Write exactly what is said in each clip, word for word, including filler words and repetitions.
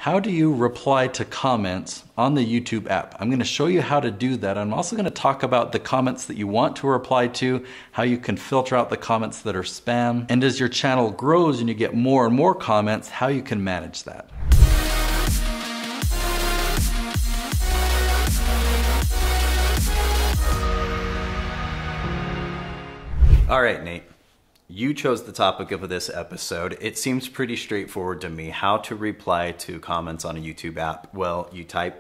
How do you reply to comments on the YouTube app? I'm going to show you how to do that. I'm also going to talk about the comments that you want to reply to, how you can filter out the comments that are spam, and as your channel grows and you get more and more comments, how you can manage that. All right, Nate. You chose the topic of this episode. It seems pretty straightforward to me how to reply to comments on a YouTube app. Well, you type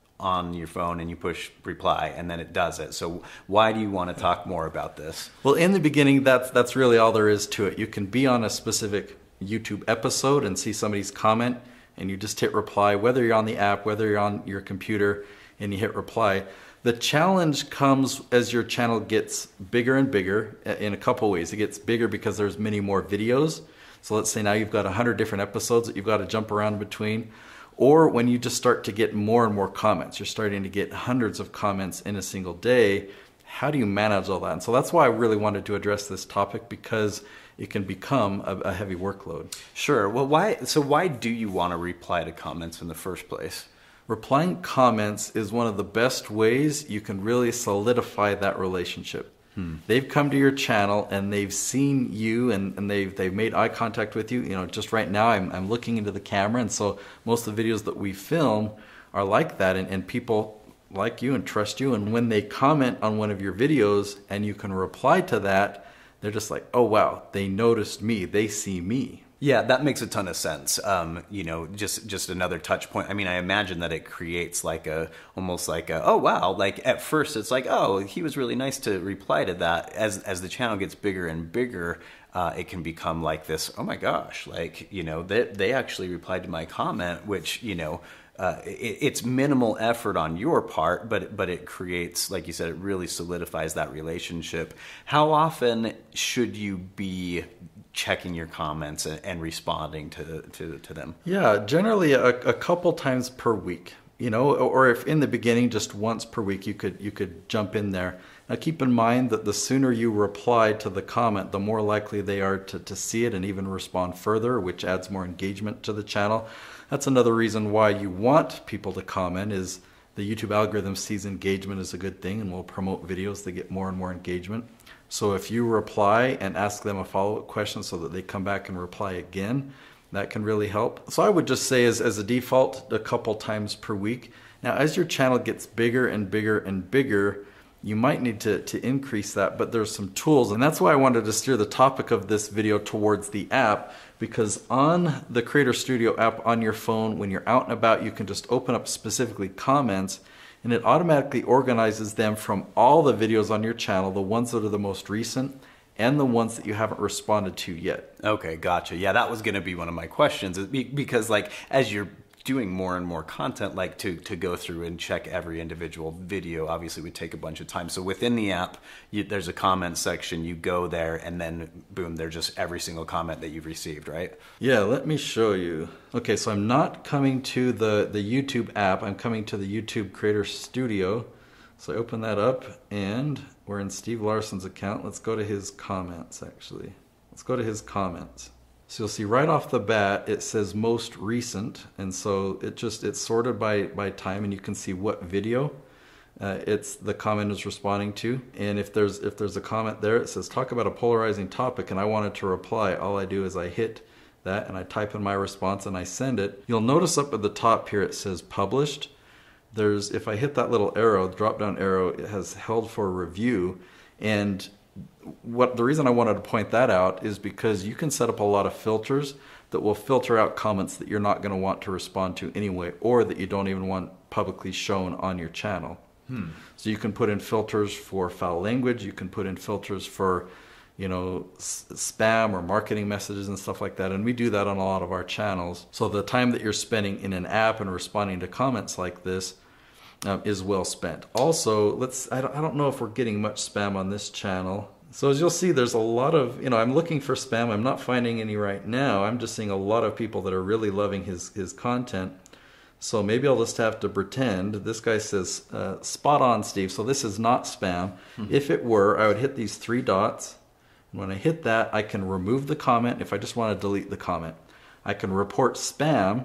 on your phone and you push reply and then it does it. So why do you want to talk more about this? Well, in the beginning, that's, that's really all there is to it. You can be on a specific YouTube episode and see somebody's comment and you just hit reply, whether you're on the app, whether you're on your computer, and you hit reply. The challenge comes as your channel gets bigger and bigger in a couple ways. It gets bigger because there's many more videos. So let's say now you've got a hundred different episodes that you've got to jump around between. Or when you just start to get more and more comments, you're starting to get hundreds of comments in a single day. How do you manage all that? And so that's why I really wanted to address this topic, because it can become a, a heavy workload. Sure. Well, why? So why do you want to reply to comments in the first place? Replying comments is one of the best ways you can really solidify that relationship. Hmm. They've come to your channel and they've seen you and, and they've, they've made eye contact with you. You know, just right now I'm, I'm looking into the camera, and so most of the videos that we film are like that, and, and people like you and trust you, and when they comment on one of your videos and you can reply to that, they're just like, oh wow, they noticed me, they see me. Yeah, that makes a ton of sense. Um, you know, just just another touch point. I mean, I imagine that it creates like a, almost like a, oh wow, like at first it's like, oh, he was really nice to reply to that. As as the channel gets bigger and bigger, uh, it can become like this, oh my gosh, like, you know, they, they actually replied to my comment, which, you know, Uh, it, it's minimal effort on your part, but but it creates, like you said, it really solidifies that relationship. How often should you be checking your comments and, and responding to, to to them? Yeah, generally a, a couple times per week. You know, or if in the beginning just once per week, you could you could jump in there. Now keep in mind that the sooner you reply to the comment, the more likely they are to, to see it and even respond further, which adds more engagement to the channel. That's another reason why you want people to comment, is the YouTube algorithm sees engagement as a good thing and will promote videos that get more and more engagement. So if you reply and ask them a follow-up question so that they come back and reply again, that can really help. So I would just say as, as a default, a couple times per week. Now as your channel gets bigger and bigger and bigger, you might need to, to increase that, but there's some tools, and that's why I wanted to steer the topic of this video towards the app, because on the Creator Studio app on your phone, when you're out and about, you can just open up specifically comments, and it automatically organizes them from all the videos on your channel, the ones that are the most recent, and the ones that you haven't responded to yet. Okay, gotcha. Yeah, that was going to be one of my questions, because like as you're doing more and more content, like to, to go through and check every individual video obviously would take a bunch of time. So within the app, you, there's a comment section, you go there and then boom, they're just every single comment that you've received, right? Yeah, let me show you. Okay, so I'm not coming to the, the YouTube app, I'm coming to the YouTube Creator Studio. So I open that up and we're in Steve Larson's account. Let's go to his comments actually. Let's go to his comments. So you'll see right off the bat, it says most recent, and so it just it's sorted by, by time, and you can see what video uh, it's the comment is responding to. And if there's if there's a comment there, it says talk about a polarizing topic, and I wanted to reply. All I do is I hit that and I type in my response and I send it. You'll notice up at the top here it says published. There's if I hit that little arrow, drop down arrow, it has held for review, and what the reason I wanted to point that out is because you can set up a lot of filters that will filter out comments that you're not going to want to respond to anyway, or that you don't even want publicly shown on your channel. Hmm. So you can put in filters for foul language, you can put in filters for, you know, spam or marketing messages and stuff like that, and we do that on a lot of our channels. So the time that you're spending in an app and responding to comments like this Um, is well spent. Also, let's I don't, I don't know if we're getting much spam on this channel. So as you'll see, there's a lot of, you know, I'm looking for spam. I'm not finding any right now. I'm just seeing a lot of people that are really loving his, his content. So maybe I'll just have to pretend. This guy says, uh, spot on, Steve. So this is not spam. Mm-hmm. If it were, I would hit these three dots. And when I hit that, I can remove the comment if I just want to delete the comment. I can report spam,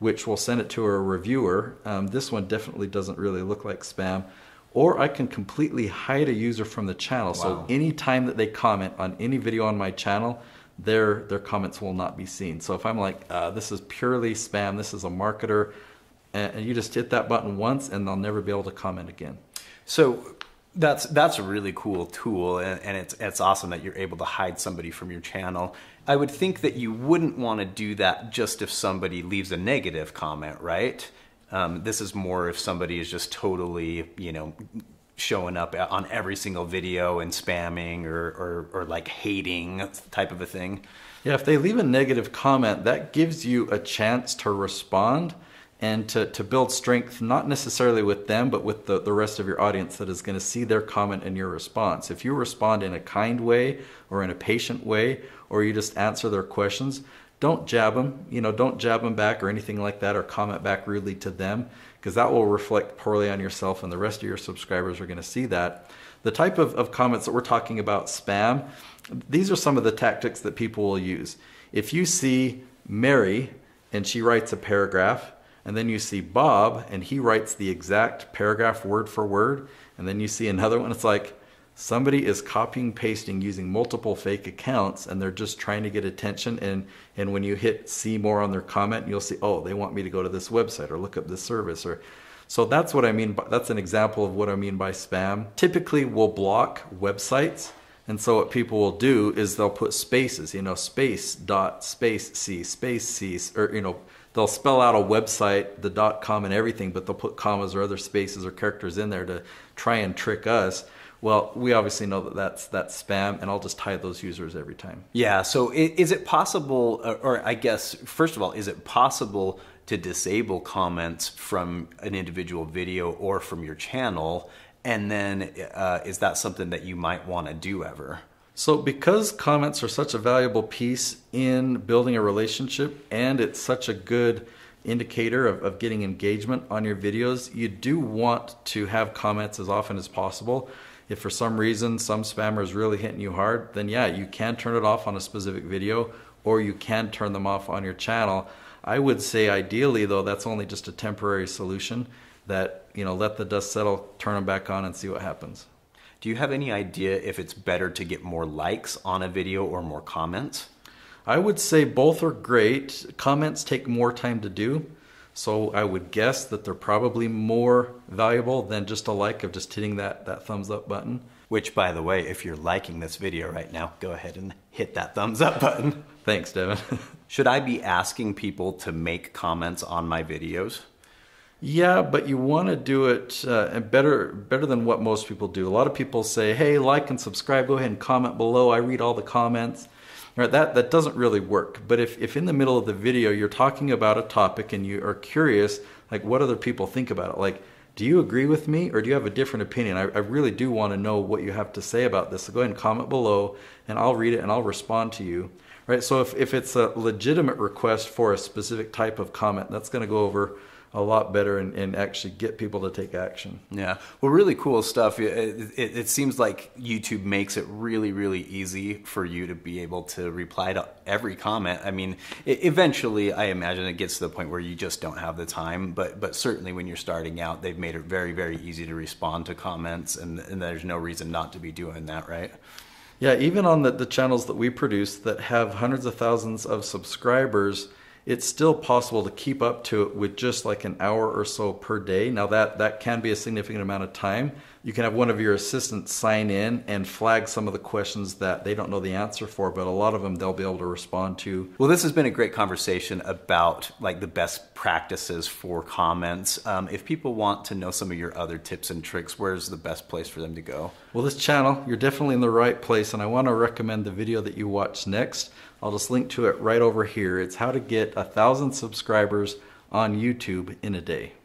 which will send it to a reviewer. Um, this one definitely doesn't really look like spam. Or I can completely hide a user from the channel. Wow. So anytime that they comment on any video on my channel, their their comments will not be seen. So if I'm like, uh, this is purely spam, this is a marketer, and, and you just hit that button once and they'll never be able to comment again. So that's that's a really cool tool, and, and it's it's awesome that you're able to hide somebody from your channel. I would think that you wouldn't want to do that just if somebody leaves a negative comment, right? Um, this is more if somebody is just totally, you know, showing up on every single video and spamming or, or, or like hating type of a thing. Yeah, if they leave a negative comment, that gives you a chance to respond and to, to build strength, not necessarily with them, but with the, the rest of your audience that is going to see their comment and your response. If you respond in a kind way or in a patient way, or you just answer their questions, don't jab them, you know, don't jab them back or anything like that, or comment back rudely to them, because that will reflect poorly on yourself and the rest of your subscribers are going to see that. The type of, of comments that we're talking about, spam, these are some of the tactics that people will use. If you see Mary and she writes a paragraph, and then you see Bob and he writes the exact paragraph word for word, and then you see another one, it's like, somebody is copying, pasting, using multiple fake accounts, and they're just trying to get attention. And, and when you hit see more on their comment, you'll see, oh, they want me to go to this website or look up this service. Or so that's what I mean by, that's an example of what I mean by spam. Typically, we'll block websites. And so what people will do is they'll put spaces, you know, space, dot, space, C, space, C, or, you know, they'll spell out a website, the dot com and everything, but they'll put commas or other spaces or characters in there to try and trick us. Well, we obviously know that that's, that's spam, and I'll just hide those users every time. Yeah, so is it possible, or I guess, first of all, is it possible to disable comments from an individual video or from your channel? And then uh, is that something that you might want to do ever? So because comments are such a valuable piece in building a relationship, and it's such a good indicator of, of getting engagement on your videos, you do want to have comments as often as possible. If for some reason some spammer is really hitting you hard, then yeah, you can turn it off on a specific video, or you can turn them off on your channel. I would say ideally though, that's only just a temporary solution, that, you know, let the dust settle, turn them back on and see what happens. Do you have any idea if it's better to get more likes on a video or more comments? I would say both are great. Comments take more time to do. So I would guess that they're probably more valuable than just a like of just hitting that, that thumbs up button. Which, by the way, if you're liking this video right now, go ahead and hit that thumbs up button. Thanks, Devin. Should I be asking people to make comments on my videos? Yeah, but you want to do it uh, better, better than what most people do. A lot of people say, hey, like and subscribe, go ahead and comment below. I read all the comments. Right, that, that doesn't really work. But if, if in the middle of the video you're talking about a topic and you are curious, like what other people think about it, like, do you agree with me or do you have a different opinion? I, I really do want to know what you have to say about this. So go ahead and comment below and I'll read it and I'll respond to you. Right, so if, if it's a legitimate request for a specific type of comment, that's going to go over a lot better and, and actually get people to take action. Yeah, well, really cool stuff. It, it, it seems like YouTube makes it really, really easy for you to be able to reply to every comment. I mean, it, eventually, I imagine it gets to the point where you just don't have the time, but but certainly when you're starting out, they've made it very, very easy to respond to comments, and, and there's no reason not to be doing that, right? Yeah, even on the, the channels that we produce that have hundreds of thousands of subscribers, it's still possible to keep up to it with just like an hour or so per day. Now that, that can be a significant amount of time. You can have one of your assistants sign in and flag some of the questions that they don't know the answer for, but a lot of them they'll be able to respond to. Well, this has been a great conversation about like the best practices for comments. Um, if people want to know some of your other tips and tricks, where's the best place for them to go? Well, this channel, you're definitely in the right place, and I want to recommend the video that you watch next. I'll just link to it right over here. It's how to get a thousand subscribers on YouTube in a day.